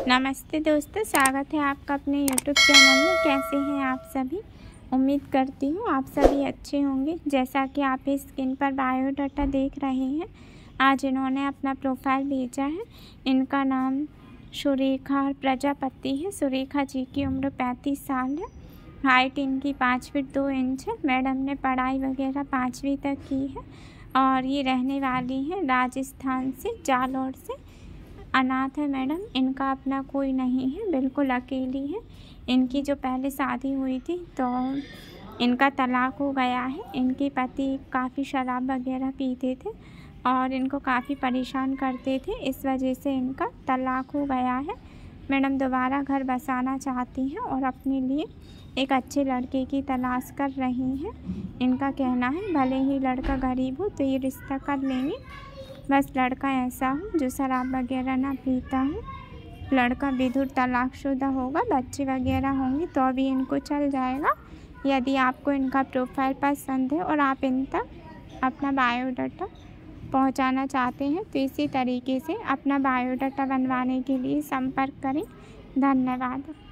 नमस्ते दोस्तों, स्वागत है आपका अपने यूट्यूब चैनल में। कैसे हैं आप सभी? उम्मीद करती हूँ आप सभी अच्छे होंगे। जैसा कि आप इस स्क्रीन पर बायोडाटा देख रहे हैं, आज इन्होंने अपना प्रोफाइल भेजा है। इनका नाम सुरेखा प्रजापति है। सुरेखा जी की उम्र 35 साल है। हाइट इनकी 5 फीट 2 इंच है। मैडम ने पढ़ाई वगैरह 5वीं तक की है और ये रहने वाली हैं राजस्थान से, जालौर से। अनाथ है मैडम। इनका अपना कोई नहीं है, बिल्कुल अकेली है। इनकी जो पहले शादी हुई थी तो इनका तलाक हो गया है। इनके पति काफ़ी शराब वगैरह पीते थे और इनको काफ़ी परेशान करते थे, इस वजह से इनका तलाक हो गया है। मैडम दोबारा घर बसाना चाहती हैं और अपने लिए एक अच्छे लड़के की तलाश कर रही हैं। इनका कहना है भले ही लड़का गरीब हो तो ये रिश्ता कर लेंगे, बस लड़का ऐसा हो जो शराब वगैरह ना पीता हो। लड़का विधुर तलाकशुदा होगा, बच्चे वगैरह होंगे तो भी इनको चल जाएगा। यदि आपको इनका प्रोफाइल पसंद है और आप इन तक अपना बायोडाटा पहुंचाना चाहते हैं तो इसी तरीके से अपना बायोडाटा बनवाने के लिए संपर्क करें। धन्यवाद।